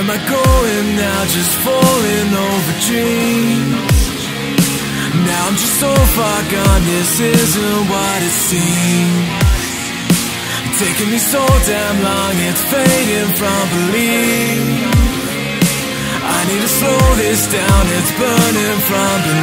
I going now, just falling over dreams? Now I'm just so far gone, this isn't what it seems. Taking me so damn long, it's fading from belief. I need to slow this down, it's burning from beneath.